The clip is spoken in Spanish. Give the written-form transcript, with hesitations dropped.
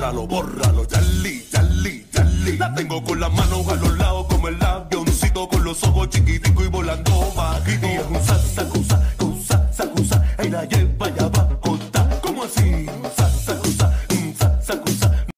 bórralo, yali, yali, yali. La tengo con las manos a los lados como el avioncito, con los ojos chiquiticos y volando bajito. Y es un sacusa, ey, la lleva ya va a contar. ¿Cómo así?